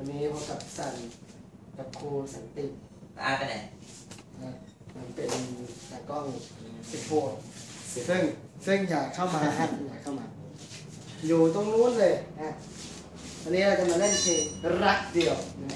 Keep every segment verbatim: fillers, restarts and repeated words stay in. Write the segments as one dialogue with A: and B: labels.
A: วันนี้พบกับสันกับครูสันติ
B: อาไปไหน
A: นะมันเป็นตากล้องสิบโฟนซึ่งซึ่งอยากเข้ามาฮะอยากเข้ามาอยู่ตรงนู้นเลยนะวันนี้เราจะมาเล่นเพลงรักเดียวนะ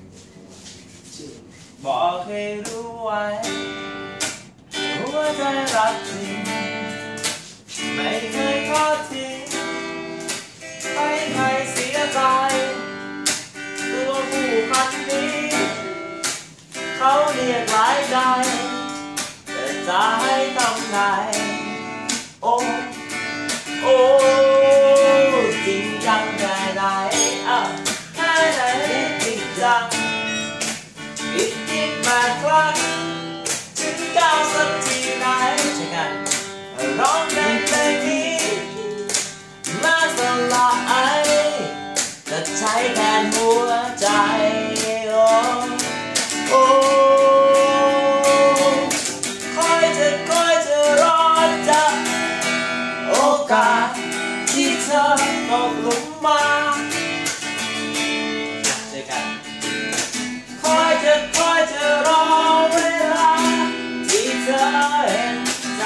B: บอกให้รู้ไว้หัวใจรักจริงไม่เคยทอดทิ้งให้ใครเสียใจตัวผู้พันนี้เขาเรียกหลายใจแต่จะให้ทำไงโอ้โอ้จริงจังแค่ไหนอ่ะแค่ไหนจริงจังอีกยิ่งมาครั้งถึงก้าวสักทีไหนใช่กันร้องเพลงเพลงนี้มาสลายจะใช้แทนหัวใจโอ้โอ้คอยจะคอยจะรอจะโอกาสที่เธอตกหลุมมาเจอกันคอยจะคอยจะรอเวลาที่เธอเห็นใจ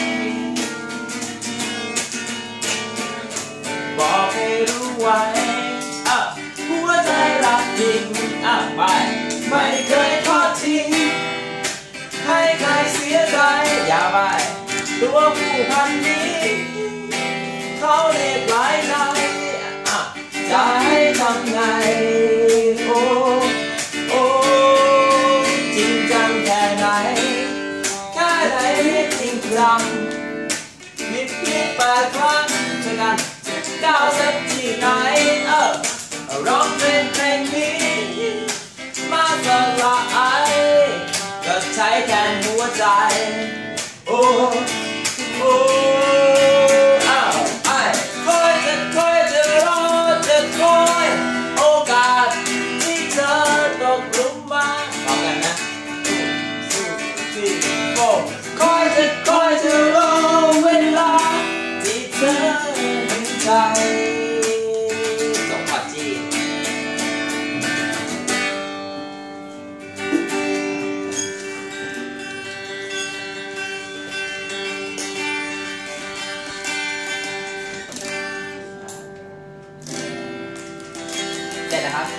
B: บอกให้รู้ไว้อ่ะหัวใจรักจริงอ่ะไปไม่เคยทอดทิ้งให้ใครเสียใจอย่าไปตัวผู้พันนี้เขาเรียกหลายใจอ่ะจะให้ทำไงโอ้โอ้จริงจังแค่ไหนแค่ไหนจริงจังนิดนิดแปดครั้งเช่นกันก้าวสักที่ไหนเออร้องเพลงเพลงนี้มาสลายก็ใช้แทนหัวใจโอ้โอ้อ้าวไอ้คอยจะคอยจะรอจะคอยโอกาสที่เธอตกหลุมมาลองกันนะสู้สี่โฟคอยจะคอยจะรอเวลาที่เธอเห็นใจสองพอดจีเสร็จนะครับ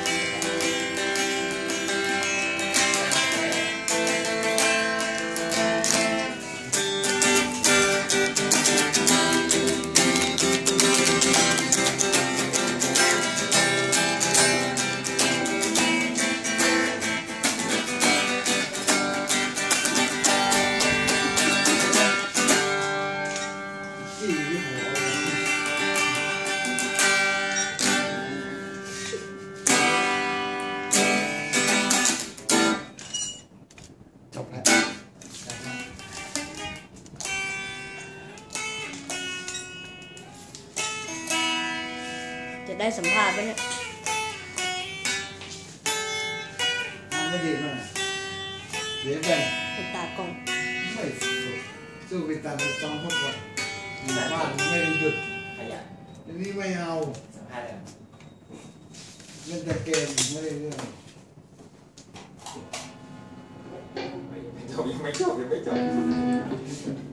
A: จบแล้ว
C: จะได้สัมภาษณ์ไหมเนี่ย
A: ไม่ดีมากเดี๋ยวกัน
C: เป็นตากล้อง
A: ไม่สู้สู้เป็นตาเป็นจองพวกเราบ้านไม่ได้หยุด
B: ขยัน
A: อันนี้ไม่เอา
B: สัมภาษณ์เลย
A: เล่นแต่เกมไม่ได้เรื่อง
B: ยังไม่จบยังไม่จบยังไม่จบ